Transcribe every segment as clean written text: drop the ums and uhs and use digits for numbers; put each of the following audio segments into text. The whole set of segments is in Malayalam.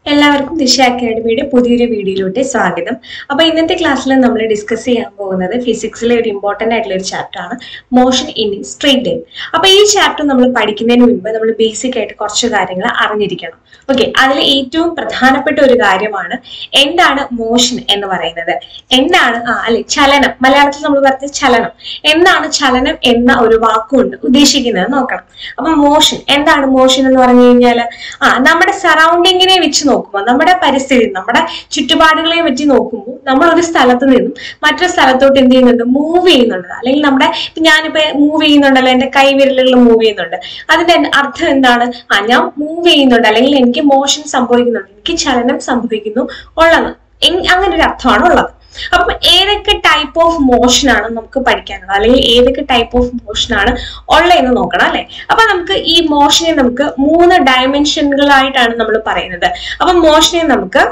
എല്ലാവർക്കും ദിശ അക്കാഡമിയുടെ പുതിയൊരു വീഡിയോയിലോട്ട് സ്വാഗതം. അപ്പോൾ ഇന്നത്തെ ക്ലാസ്സിൽ നമ്മൾ ഡിസ്കസ് ചെയ്യാൻ പോകുന്നത് ഫിസിക്സിലെ ഒരു ഇമ്പോർട്ടൻ്റ് ആയിട്ടുള്ള ഒരു ചാപ്റ്റർ ആണ്, മോഷൻ ഇൻ സ്ട്രെയിറ്റ് ലൈൻ. അപ്പോൾ ഈ ചാപ്റ്റർ നമ്മൾ പഠിക്കുന്നതിന് മുൻപ് നമ്മൾ ബേസിക് ആയിട്ട് കുറച്ച് കാര്യങ്ങൾ അറിഞ്ഞിരിക്കണം. ഓക്കെ, അതിൽ ഏറ്റവും പ്രധാനപ്പെട്ട ഒരു കാര്യമാണ് എന്താണ് മോഷൻ എന്ന് പറയുന്നത്. എന്താണ് ചലനം, മലയാളത്തിൽ നമ്മൾ പറഞ്ഞ ചലനം. എന്താണ് ചലനം എന്ന ഒരു വാക്കുകൊണ്ട് ഉദ്ദേശിക്കുന്നത് നോക്കണം. അപ്പൊ മോഷൻ എന്താണ്? മോഷൻ എന്ന് പറഞ്ഞു കഴിഞ്ഞാൽ നമ്മുടെ സറൗണ്ടിങ്ങിനെ വെച്ച് നോക്കുമ്പോൾ, നമ്മുടെ പരിസ്ഥിതി, നമ്മുടെ ചുറ്റുപാടുകളെ പറ്റി നോക്കുമ്പോൾ നമ്മൾ ഒരു സ്ഥലത്ത് നിന്നും മറ്റൊരു സ്ഥലത്തോട്ട് എന്ത് ചെയ്യുന്നുണ്ട്? മൂവ് ചെയ്യുന്നുണ്ട്. അല്ലെങ്കിൽ ഞാനിപ്പോ മൂവ് ചെയ്യുന്നുണ്ടല്ലോ, എന്റെ കൈവിരലുകൾ മൂവ് ചെയ്യുന്നുണ്ട്. അതിന്റെ അർത്ഥം എന്താണ്? ഞാൻ മൂവ് ചെയ്യുന്നുണ്ട്, അല്ലെങ്കിൽ എനിക്ക് മോഷൻ സംഭവിക്കുന്നുണ്ട്, എനിക്ക് ചലനം സംഭവിക്കുന്നു ഉള്ളത്, അങ്ങനെ ഒരു അർത്ഥമാണ് ഉള്ളത്. അപ്പം ഏതൊക്കെ ടൈപ്പ് ഓഫ് മോഷൻ ആണ് നമുക്ക് പഠിക്കാനുള്ളത്, അല്ലെങ്കിൽ ഏതൊക്കെ ടൈപ്പ് ഓഫ് മോഷൻ ആണ് ഉള്ളതെന്ന് നോക്കണം അല്ലെ. അപ്പൊ നമുക്ക് ഈ മോഷനെ നമുക്ക് 3 ഡയമെൻഷനുകളായിട്ടാണ് നമ്മൾ പറയുന്നത്. അപ്പൊ മോഷനെ നമുക്ക്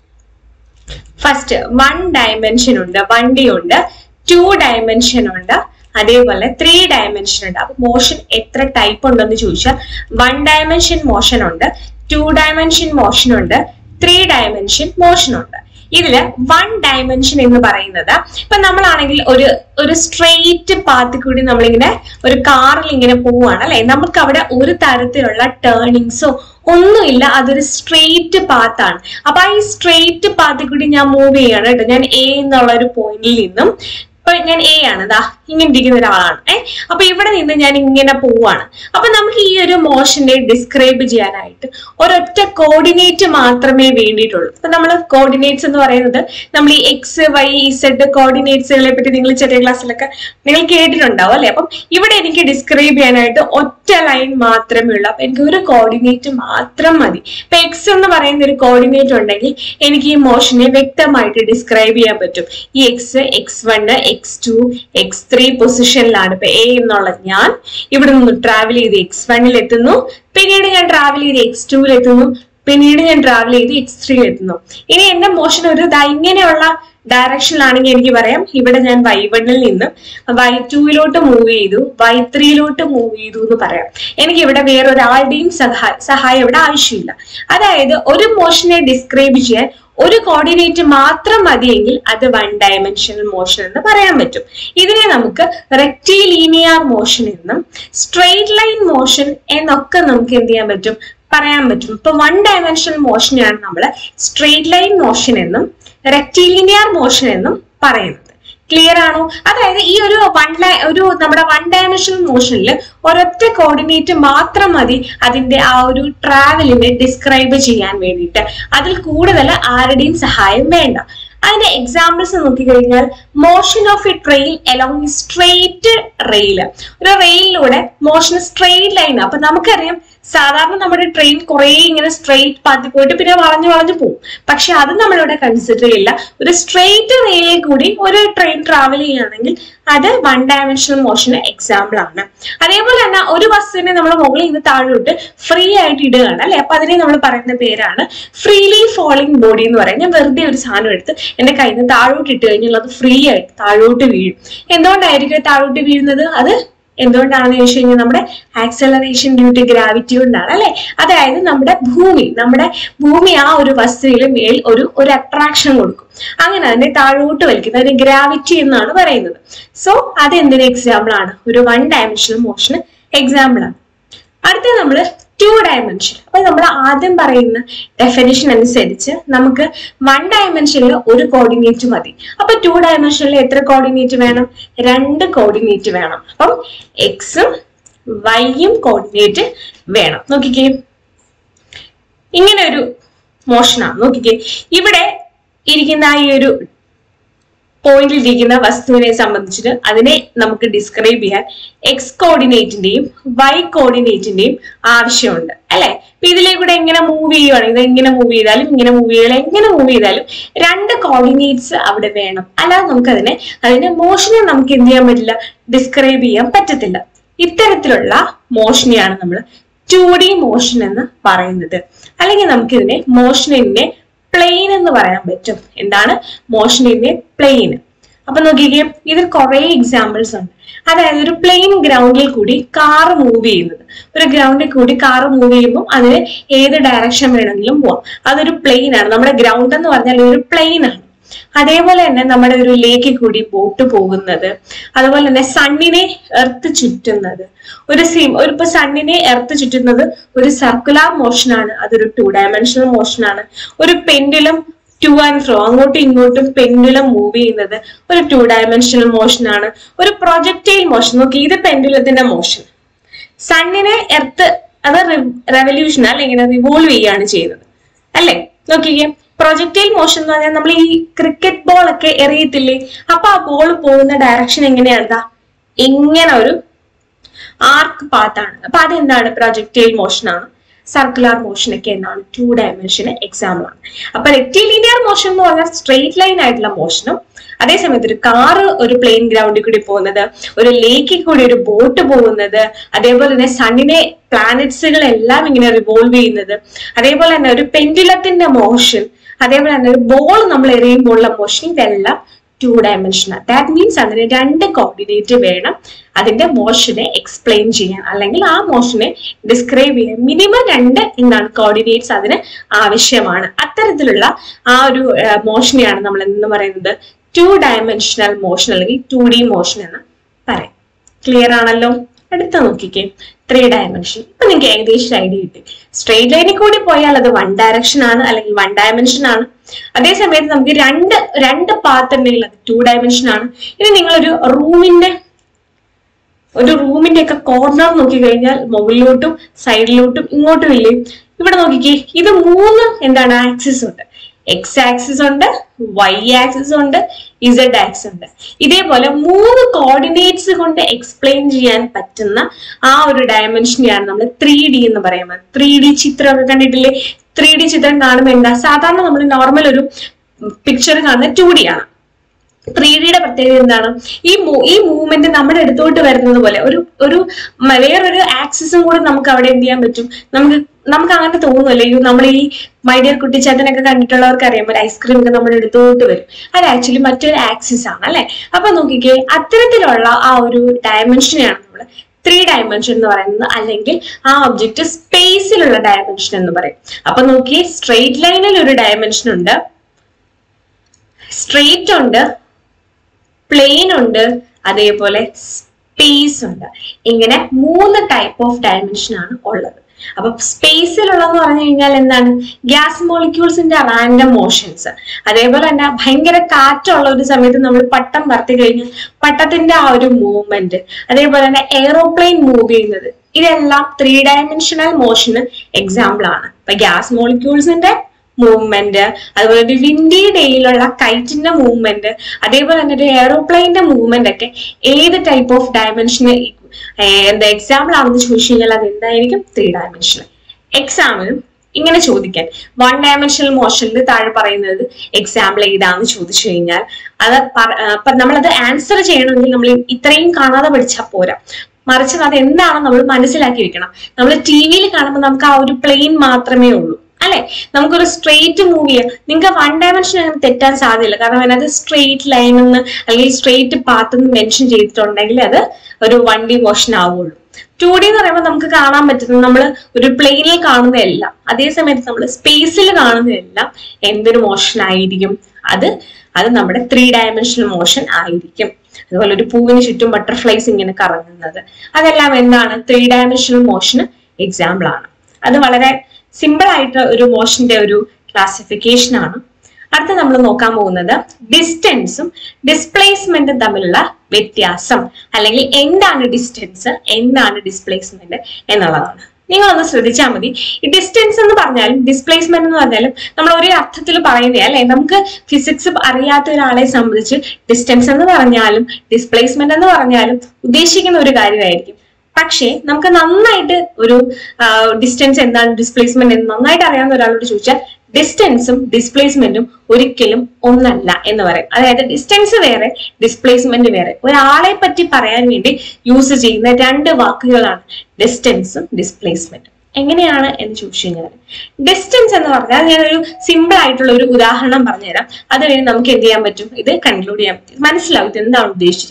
ഫസ്റ്റ് 1 ഡയമെൻഷൻ ഉണ്ട്, 1D ഉണ്ട്, 2 ഡയമെൻഷൻ ഉണ്ട്, അതേപോലെ 3 ഡയമെൻഷൻ ഉണ്ട്. അപ്പൊ മോഷൻ എത്ര ടൈപ്പ് ഉണ്ടെന്ന് ചോദിച്ചാൽ 1 ഡയമെൻഷൻ മോഷൻ ഉണ്ട്, 2 ഡയമെൻഷൻ മോഷൻ ഉണ്ട്, 3 ഡയമെൻഷൻ മോഷൻ ഉണ്ട്. ഇതില് 1 ഡയമെൻഷൻ എന്ന് പറയുന്നത്, ഇപ്പൊ നമ്മളാണെങ്കിൽ ഒരു സ്ട്രെയിറ്റ് പാത്തിൽ കൂടി നമ്മളിങ്ങനെ ഒരു കാറിൽ ഇങ്ങനെ പോവുകയാണ് അല്ലെ, നമുക്ക് അവിടെ ഒരു തരത്തിലുള്ള ടേണിങ്സോ ഒന്നുമില്ല, അതൊരു സ്ട്രെയിറ്റ് പാത്താണ്. അപ്പൊ ഈ സ്ട്രെയിറ്റ് പാത്തിൽ കൂടി ഞാൻ മൂവ് ചെയ്യാണ് കേട്ടോ. ഞാൻ എ എന്നുള്ള ഒരു പോയിന്റിൽ നിന്നും, ഇപ്പൊ ഞാൻ എ ആണ്, ഇങ്ങനെ ഇരിക്കുന്ന ഒരാളാണ്. അപ്പൊ ഇവിടെ നിന്ന് ഞാൻ ഇങ്ങനെ പോവാണ്. അപ്പൊ നമുക്ക് ഈ ഒരു മോഷനെ ഡിസ്ക്രൈബ് ചെയ്യാനായിട്ട് ഒരൊറ്റ കോർഡിനേറ്റ് മാത്രമേ വേണ്ടിയിട്ടുള്ളൂ. അപ്പൊ നമ്മൾ കോർഡിനേറ്റ്സ് എന്ന് പറയുന്നത്, നമ്മൾ ഈ എക്സ് വൈ ഇസഡ് കോർഡിനേറ്റ്സുകളെ പറ്റി നിങ്ങൾ ചെറിയ ക്ലാസ്സിലൊക്കെ നിങ്ങൾ കേട്ടിട്ടുണ്ടാവും അല്ലെ. അപ്പം ഇവിടെ എനിക്ക് ഡിസ്ക്രൈബ് ചെയ്യാനായിട്ട് ഒറ്റ ലൈൻ മാത്രമേ ഉള്ളൂ. അപ്പൊ എനിക്ക് ഒരു കോർഡിനേറ്റ് മാത്രം മതി. ഇപ്പൊ എക്സ് എന്ന് പറയുന്ന ഒരു കോർഡിനേറ്റ് ഉണ്ടെങ്കിൽ എനിക്ക് ഈ മോഷനെ വ്യക്തമായിട്ട് ഡിസ്ക്രൈബ് ചെയ്യാൻ പറ്റും. ഈ എക്സ്, x1, x2, x3 പൊസിഷനിലാണ്. ഇപ്പൊ എ എന്നുള്ള ഞാൻ ഇവിടെ നിന്ന് ട്രാവൽ ചെയ്ത് x1 എത്തുന്നു, പിന്നീട് ഞാൻ ട്രാവൽ ചെയ്ത് x2 എത്തുന്നു, പിന്നീട് ഞാൻ ട്രാവൽ ചെയ്ത് x3 എത്തുന്നു. ഇനി എന്റെ മോഷൻ ഒരു ഇങ്ങനെയുള്ള ഡയറക്ഷനിലാണെങ്കിൽ എനിക്ക് പറയാം, ഇവിടെ ഞാൻ y1 നിന്ന് y2 മൂവ് ചെയ്തു, y3 മൂവ് ചെയ്തു എന്ന് പറയാം. എനിക്ക് ഇവിടെ വേറൊരാളുടെയും സഹായം ഇവിടെ ആവശ്യമില്ല. അതായത് ഒരു മോഷനെ ഡിസ്ക്രൈബ് ചെയ്യാൻ ഒരു കോർഡിനേറ്റ് മാത്രം മതിയെങ്കിൽ അത് 1 ഡയമെൻഷണൽ മോഷൻ എന്ന് പറയാൻ പറ്റും. ഇതിനെ നമുക്ക് റെക്റ്റിലീനിയർ മോഷൻ എന്നും സ്ട്രെയിറ്റ് ലൈൻ മോഷൻ എന്നൊക്കെ നമുക്ക് എന്ത് ചെയ്യാൻ പറ്റും? പറയാൻ പറ്റും. ഇപ്പൊ 1 ഡയമെൻഷണൽ മോഷനെയാണ് നമ്മൾ സ്ട്രെയിറ്റ് ലൈൻ മോഷൻ എന്നും റെക്റ്റിലീനിയർ മോഷൻ എന്നും പറയുന്നത്. ക്ലിയർ ആണോ? അതായത് ഈ ഒരു നമ്മുടെ 1 ഡയമെൻഷണൽ മോഷനിൽ ഒരൊറ്റ കോർഡിനേറ്റ് മാത്രം മതി അതിന്റെ ആ ഒരു ട്രാവലിനെ ഡിസ്ക്രൈബ് ചെയ്യാൻ വേണ്ടിയിട്ട്. അതിൽ കൂടുതൽ ആരുടെയും സഹായം വേണ്ട. അതിന്റെ എക്സാമ്പിൾസ് നോക്കിക്കഴിഞ്ഞാൽ, motion of a train along straight rail. ഒരു റെയിലിലൂടെ മോഷൻ സ്ട്രെയിറ്റ് ലൈൻ. അപ്പൊ നമുക്കറിയാം, സാധാരണ നമ്മുടെ ട്രെയിൻ കുറെ ഇങ്ങനെ സ്ട്രെയിറ്റ് പാത്തിൽ പോയിട്ട് പിന്നെ വളഞ്ഞു പോകും. പക്ഷെ അത് നമ്മളിവിടെ കൺസിഡർ ചെയ്യില്ല. ഒരു സ്ട്രെയിറ്റ് റെയിലിൽ കൂടി ഒരു ട്രെയിൻ ട്രാവൽ ചെയ്യുകയാണെങ്കിൽ അത് 1 ഡയമെൻഷണൽ മോഷന് എക്സാമ്പിൾ ആണ്. അതേപോലെ തന്നെ ഒരു ബസ്സിനെ നമ്മൾ മുകളിൽ നിന്ന് താഴോട്ട് ഫ്രീ ആയിട്ട് ഇടുകയാണ് അല്ലെ. അപ്പൊ അതിനെ നമ്മൾ പറയുന്ന പേരാണ് ഫ്രീലി ഫോളിങ് ബോഡി എന്ന് പറയും. ഞാൻ വെറുതെ ഒരു സാധനം എടുത്ത് എന്റെ കയ്യിൽ നിന്ന് താഴോട്ട് ഇട്ട് കഴിഞ്ഞാൽ അത് ഫ്രീ ആയിട്ട് താഴോട്ട് വീഴും. എന്തുകൊണ്ടായിരിക്കും താഴോട്ട് വീഴുന്നത്? അത് എന്തുകൊണ്ടാണെന്ന് ചോദിച്ചു കഴിഞ്ഞാൽ നമ്മുടെ ആക്സലറേഷൻ ഡ്യൂ ടു ഗ്രാവിറ്റി കൊണ്ടാണ് അല്ലെ. അതായത് നമ്മുടെ ഭൂമി ആ ഒരു വസ്തുവിൽ മേൽ ഒരു അട്രാക്ഷൻ കൊടുക്കും. അങ്ങനെ അതിനെ താഴോട്ട് വലിക്കുന്നത് അതിന് ഗ്രാവിറ്റി എന്നാണ് പറയുന്നത്. സോ അത് എന്തിന് എക്സാമ്പിൾ ആണ്? ഒരു 1 ഡയമെൻഷണൽ മോഷന് എക്സാമ്പിൾ ആണ്. അടുത്ത നമ്മൾ 2 ഡയമെൻഷൻ. അപ്പൊ നമ്മൾ ആദ്യം പറയുന്ന ഡെഫിനിഷൻ അനുസരിച്ച് നമുക്ക് 1 ഡയമെൻഷനിൽ ഒരു കോർഡിനേറ്റ് മതി. അപ്പൊ 2 ഡയമെൻഷനിൽ എത്ര കോർഡിനേറ്റ് വേണം? 2 കോർഡിനേറ്റ് വേണം. അപ്പം എക്സും വൈയും കോർഡിനേറ്റ് വേണം. നോക്കിക്കേ, ഇങ്ങനെ ഒരു മോഷനാണ്. നോക്കിക്കേ, ഇവിടെ ഇരിക്കുന്ന ഈ ഒരു പോയിന്റിൽ ഇരിക്കുന്ന വസ്തുവിനെ സംബന്ധിച്ചിട്ട് അതിനെ നമുക്ക് ഡിസ്ക്രൈബ് ചെയ്യാൻ എക്സ് കോർഡിനേറ്റിന്റെയും വൈ കോർഡിനേറ്റിന്റെയും ആവശ്യമുണ്ട് അല്ലെ. അപ്പൊ ഇതിലേക്കൂടെ എങ്ങനെ മൂവ് ചെയ്യുവാണെങ്കിൽ, ഇങ്ങനെ മൂവ് ചെയ്താലും ഇങ്ങനെ മൂവ് ചെയ്താലും എങ്ങനെ മൂവ് ചെയ്താലും 2 കോർഡിനേറ്റ്സ് അവിടെ വേണം. അല്ലാതെ നമുക്ക് അതിന്റെ മോഷനെ നമുക്ക് എന്ത് ചെയ്യാൻ പറ്റില്ല? ഡിസ്ക്രൈബ് ചെയ്യാൻ പറ്റത്തില്ല. ഇത്തരത്തിലുള്ള മോഷനെയാണ് നമ്മൾ 2D മോഷൻ എന്ന് പറയുന്നത്. അല്ലെങ്കിൽ നമുക്കിതിനെ മോഷനെ പ്ലെയിൻ എന്ന് പറയാൻ പറ്റും. എന്താണ് മോഷൻ ഇൻ എ പ്ലെയിൻ? അപ്പൊ നോക്കിക്കേ, ഇതിൽ കുറെ എക്സാമ്പിൾസ് ഉണ്ട്. അതായത് ഒരു പ്ലെയിൻ ഗ്രൗണ്ടിൽ കൂടി കാർ മൂവ് ചെയ്യുന്നത്. ഒരു ഗ്രൗണ്ടിൽ കൂടി കാർ മൂവ് ചെയ്യുമ്പോൾ അതിന് ഏത് ഡയറക്ഷൻ വേണമെങ്കിലും പോവാം. അതൊരു പ്ലെയിൻ ആണ്. നമ്മുടെ ഗ്രൗണ്ട് എന്ന് പറഞ്ഞാൽ ഒരു പ്ലെയിൻ ആണ്. അതേപോലെ തന്നെ നമ്മുടെ ഒരു ലേക്ക് കൂടി ബോട്ട് പോകുന്നത്, അതുപോലെ തന്നെ സണ്ണിനെ എർത്ത് ചുറ്റുന്നത്, ഇപ്പൊ സണ്ണിനെ എർത്ത് ചുറ്റുന്നത് ഒരു സർക്കുലർ മോഷൻ ആണ്. അതൊരു 2 ഡയമെൻഷണൽ മോഷൻ ആണ്. ഒരു പെൻഡുലം ടു ആൻഡ് ഫ്രോ, അങ്ങോട്ടും ഇങ്ങോട്ടും പെൻഡുലം മൂവ് ചെയ്യുന്നത് ഒരു 2 ഡയമെൻഷണൽ മോഷൻ ആണ്. ഒരു പ്രൊജക്റ്റൈൽ മോഷൻ, നോക്കി ഇത് പെൻഡുലത്തിന്റെ മോഷൻ. സണ്ണിനെ എർത്ത് അത് റെവല്യൂഷൻ അല്ലെ ഇങ്ങനെ റിവോൾവ് ചെയ്യാണ് ചെയ്യുന്നത് അല്ലെ. നോക്കിക്കേ, പ്രൊജക്റ്റൈൽ മോഷൻ എന്ന് പറഞ്ഞാൽ നമ്മൾ ഈ ക്രിക്കറ്റ് ബോൾ ഒക്കെ എറിയത്തില്ലേ, അപ്പൊ ആ ബോൾ പോകുന്ന ഡയറക്ഷൻ എങ്ങനെയാണ്? ഇങ്ങനെ ഒരു ആർക്ക് പാത്താണ്. അപ്പൊ അതെന്താണ്? പ്രൊജക്റ്റൈൽ മോഷൻ ആണ്. സർക്കുലർ മോഷൻ ഒക്കെ എന്താണ്? 2 ഡയമെൻഷൻ എക്സാമ്പിൾ ആണ്. അപ്പൊ റെക്ടിലിനിയർ മോഷൻ എന്ന് പറഞ്ഞാൽ സ്ട്രെയിറ്റ് ലൈൻ ആയിട്ടുള്ള മോഷനും, അതേസമയത്ത് ഒരു കാറ് ഒരു പ്ലെയിൻ ഗ്രൗണ്ടിൽ കൂടി പോകുന്നത്, ഒരു ലേക്കിൽ കൂടി ഒരു ബോട്ട് പോകുന്നത്, അതേപോലെ തന്നെ സണ്ണിനെ പ്ലാനറ്റ്സുകൾ എല്ലാം ഇങ്ങനെ റിവോൾവ് ചെയ്യുന്നത്, അതേപോലെ തന്നെ ഒരു പെൻഡുലത്തിന്റെ മോഷൻ, അതേപോലെ തന്നെ ഒരു ബോൾ നമ്മൾ എറിയുമ്പോഴുള്ള മോഷൻ, ഇതെല്ലാം 2 ഡയമെൻഷനാണ്. ദാറ്റ് മീൻസ് അതിന് 2 കോർഡിനേറ്റ് വേണം അതിന്റെ മോഷനെ എക്സ്പ്ലെയിൻ ചെയ്യാൻ, അല്ലെങ്കിൽ ആ മോഷനെ ഡിസ്ക്രൈബ് ചെയ്യാൻ മിനിമം 2 എന്താണ് കോർഡിനേറ്റ്സ് അതിന് ആവശ്യമാണ്. അത്തരത്തിലുള്ള ആ ഒരു മോഷനെയാണ് നമ്മൾ എന്ന് പറയുന്നത് 2 ഡയമെൻഷണൽ മോഷൻ അല്ലെങ്കിൽ 2D മോഷൻ എന്ന് പറയാം. ക്ലിയർ ആണല്ലോ? അടുത്ത നോക്കിക്കേ, 3 ഡയമെൻഷൻ. ഇപ്പൊ നിങ്ങൾക്ക് ഏകദേശം ഐഡിയ കിട്ടി. സ്ട്രെയിറ്റ് ലൈനിൽ കൂടി പോയാൽ അത് 1 ഡയറക്ഷൻ ആണ് അല്ലെങ്കിൽ 1 ഡയമെൻഷൻ ആണ്. അതേസമയത്ത് നമുക്ക് രണ്ട് പാത്ത് ഉണ്ടെങ്കിൽ അത് 2 ഡയമെൻഷൻ ആണ്. ഇനി നിങ്ങളൊരു റൂമിന്റെ ഒക്കെ കോർണർ നോക്കി കഴിഞ്ഞാൽ മുകളിലോട്ടും സൈഡിലോട്ടും ഇങ്ങോട്ടും ഇല്ലേ, ഇവിടെ നോക്കിക്കേ, ഇത് 3 എന്താണ് ആക്സിസ് ഉണ്ട്. എക്സ് ആക്സിസ് ഉണ്ട്, വൈ ആക്സിസ് ഉണ്ട്, ഇസഡ് ആക്സിസ് ഉണ്ട്. ഇതേപോലെ 3 കോർഡിനേറ്റ്സ് കൊണ്ട് എക്സ്പ്ലെയിൻ ചെയ്യാൻ പറ്റുന്ന ആ ഒരു ഡയമെൻഷനെയാണ് നമ്മൾ 3D എന്ന് പറയുന്നത്. 3D ചിത്രമൊക്കെ കണ്ടിട്ടില്ലേ? 3D ചിത്രം കാണുമ്പോൾ എന്താ? സാധാരണ നമ്മൾ നോർമൽ ഒരു പിക്ചർ കാണുന്ന 2D ആണ്. 3Dയുടെ പ്രത്യേകത എന്താണ്? ഈ മൂവ്മെന്റ് നമ്മുടെ അടുത്തോട്ട് വരുന്നത് പോലെ ഒരു വേറൊരു ആക്സിസും കൂടെ നമുക്ക് അവിടെ എന്ത് ചെയ്യാൻ പറ്റും? നമുക്ക് അങ്ങനെ തോന്നുമല്ലേ, നമ്മൾ ഈ മൈ ഡിയർ കുട്ടിച്ചാത്തനൊക്കെ കണ്ടിട്ടുള്ളവർക്ക് അറിയാം, ഒരു ഐസ്ക്രീം ഒക്കെ നമ്മുടെ അടുത്തോട്ട് വരും. അത് ആക്ച്വലി മറ്റൊരു ആക്സിസ് ആണ് അല്ലെ. അപ്പൊ നോക്കിക്കേ, അത്തരത്തിലുള്ള ആ ഒരു ഡയമെൻഷനെയാണ് നമ്മൾ 3 ഡയമെൻഷൻ എന്ന് പറയുന്നത്, അല്ലെങ്കിൽ ആ ഒബ്ജക്റ്റ് സ്പേസിലുള്ള ഡയമെൻഷൻ എന്ന് പറയും. അപ്പൊ നോക്കിയേ, സ്ട്രെയിറ്റ് ലൈനിൽ ഒരു ഡയമെൻഷൻ ഉണ്ട്, സ്ട്രെയിറ്റ് ഉണ്ട്, പ്ലെയിൻ ഉണ്ട്, അതേപോലെ സ്പേസ് ഉണ്ട്. ഇങ്ങനെ 3 ടൈപ്പ് ഓഫ് ഡയമെൻഷൻ ആണ് ഉള്ളത്. അപ്പൊ സ്പേസിലുള്ളതെന്ന് പറഞ്ഞു കഴിഞ്ഞാൽ എന്താണ്? ഗ്യാസ് മോളിക്യൂൾസിന്റെ റാൻഡം മോഷൻസ്, അതേപോലെ തന്നെ ഭയങ്കര കാറ്റുള്ള ഒരു സമയത്ത് നമ്മൾ പട്ടം പറത്തി കഴിഞ്ഞാൽ പട്ടത്തിന്റെ ആ ഒരു മൂവ്മെന്റ്, അതേപോലെ തന്നെ എയറോപ്ലെയിൻ മൂവ് ചെയ്യുന്നത്, ഇതെല്ലാം 3 ഡയമെൻഷണൽ മോഷന് എക്സാമ്പിൾ ആണ്. ഇപ്പൊ ഗ്യാസ് മോളിക്യൂൾസിന്റെ മൂവ്മെന്റ്, അതുപോലെ ഒരു വിൻഡി ഡേയിലുള്ള കൈറ്റിന്റെ മൂവ്മെന്റ്, അതേപോലെ തന്നെ ഒരു എയറോപ്ലെയിന്റെ മൂവ്മെന്റ് ഒക്കെ ഏത് ടൈപ്പ് ഓഫ് ഡയമെൻഷന് എന്താ എക്സാമ്പിൾ ആണെന്ന് ചോദിച്ചു കഴിഞ്ഞാൽ അത് എന്തായിരിക്കും? 3 ഡയമെൻഷണൽ. എക്സാമ്പിളും ഇങ്ങനെ ചോദിക്കാൻ 1 ഡയമെൻഷണൽ മോഷനിൽ താഴെ പറയുന്നത് എക്സാമ്പിൾ ഏതാന്ന് ചോദിച്ചു കഴിഞ്ഞാൽ നമ്മളത് ആൻസർ ചെയ്യണമെങ്കിൽ നമ്മൾ ഇത്രയും കാണാതെ പഠിച്ചാൽ പോരാ, മറിച്ച് അത് എന്താണെന്ന് നമ്മൾ മനസ്സിലാക്കി വെക്കണം. നമ്മൾ TV കാണുമ്പോൾ നമുക്ക് ആ ഒരു പ്ലെയിൻ മാത്രമേ ഉള്ളൂ അല്ലെ. നമുക്കൊരു സ്ട്രെയിറ്റ് മൂവ് ചെയ്യാം, നിങ്ങൾക്ക് 1 ഡയമെൻഷൻ അങ്ങനെ തെറ്റാൻ സാധ്യതയില്ല. കാരണം അതിനകത്ത് സ്ട്രെയിറ്റ് ലൈൻ എന്ന് അല്ലെങ്കിൽ സ്ട്രെയിറ്റ് പാത്ത് എന്ന് മെൻഷൻ ചെയ്തിട്ടുണ്ടെങ്കിൽ അത് ഒരു 1D മോഷൻ ആവുള്ളൂ. 2D എന്ന് പറയുമ്പോൾ നമുക്ക് കാണാൻ പറ്റുന്നത് നമ്മൾ ഒരു പ്ലെയിനിൽ കാണുന്നതെല്ലാം, അതേസമയത്ത് നമ്മൾ സ്പേസിൽ കാണുന്നതെല്ലാം എന്തൊരു മോഷൻ ആയിരിക്കും? അത് നമ്മുടെ 3 ഡയമെൻഷണൽ മോഷൻ ആയിരിക്കും. അതുപോലെ ഒരു പൂവിന് ചുറ്റും ബട്ടർഫ്ലൈസ് ഇങ്ങനെ കറങ്ങുന്നത്, അതെല്ലാം എന്താണ്? 3 ഡയമെൻഷണൽ മോഷന് എക്സാമ്പിൾ ആണ്. അത് വളരെ സിമ്പിൾ ആയിട്ട് ഒരു മോഷന്റെ ഒരു ക്ലാസിഫിക്കേഷൻ ആണ്. അടുത്ത നമ്മൾ നോക്കാൻ പോകുന്നത് ഡിസ്റ്റൻസും ഡിസ്പ്ലേസ്മെന്റും തമ്മിലുള്ള വ്യത്യാസം, അല്ലെങ്കിൽ എന്താണ് ഡിസ്റ്റൻസ്, എന്താണ് ഡിസ്പ്ലേസ്മെന്റ് എന്നുള്ളതാണ്. നിങ്ങളൊന്ന് ശ്രദ്ധിച്ചാൽ മതി. ഈ ഡിസ്റ്റൻസ് എന്ന് പറഞ്ഞാലും ഡിസ്പ്ലേസ്മെന്റ് എന്ന് പറഞ്ഞാലും നമ്മൾ ഒരേ അർത്ഥത്തിൽ പറയുന്നേ അല്ലെ. നമുക്ക് ഫിസിക്സ് അറിയാത്ത ഒരാളെ സംബന്ധിച്ച് ഡിസ്റ്റൻസ് എന്ന് പറഞ്ഞാലും ഡിസ്പ്ലേസ്മെന്റ് എന്ന് പറഞ്ഞാലും ഉദ്ദേശിക്കുന്ന ഒരു കാര്യമായിരിക്കും. പക്ഷേ നമുക്ക് നന്നായിട്ട് ഒരു ഡിസ്റ്റൻസ് എന്താണ്, ഡിസ്പ്ലേസ്മെന്റ് എന്ന് നന്നായിട്ട് അറിയാവുന്ന ഒരാളോട് ചോദിച്ചാൽ ഡിസ്റ്റൻസും ഡിസ്പ്ലേസ്മെന്റും ഒരിക്കലും ഒന്നല്ല എന്ന് പറയും. അതായത് ഡിസ്റ്റൻസ് വേറെ, ഡിസ്പ്ലേസ്മെന്റ് വേറെ. ഒരാളെ പറ്റി പറയാൻ വേണ്ടി യൂസ് ചെയ്യുന്ന 2 വാക്കുകളാണ് ഡിസ്റ്റൻസും ഡിസ്പ്ലേസ്മെന്റും. എങ്ങനെയാണ് എന്ന് ചോദിച്ചു കഴിഞ്ഞാൽ, ഡിസ്റ്റൻസ് എന്ന് പറഞ്ഞാൽ ഞാനൊരു സിമ്പിൾ ആയിട്ടുള്ള ഒരു ഉദാഹരണം പറഞ്ഞുതരാം. അത് കഴിഞ്ഞ് നമുക്ക് എന്ത് ചെയ്യാൻ പറ്റും? ഇത് കൺക്ലൂഡ് ചെയ്യാൻ പറ്റും, മനസ്സിലാവും ഇത് എന്താണ് ഉദ്ദേശിച്ചിരിക്കുന്നത്.